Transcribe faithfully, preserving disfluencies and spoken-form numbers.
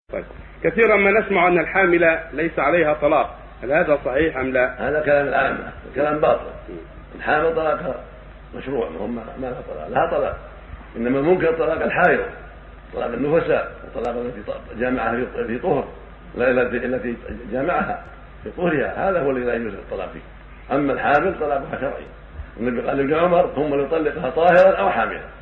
طيب، كثيرا ما نسمع أن الحامل ليس عليها طلاق، هل هذا صحيح أم لا؟ هذا كلام العامة، كلام باطل. الحامل طلاق مشروع، ما ما لها طلاق، لها طلاق، إنما ممكن طلاق الحائض، طلاق النفساء، وطلاق التي جامعها في طهر، لا التي جامعها في طهرها، هذا هو الذي لا يجوز الطلاق فيه. أما الحامل طلاقها شرعي، النبي قال لابن عمر: ثم يطلقها طاهرا أو حاملا.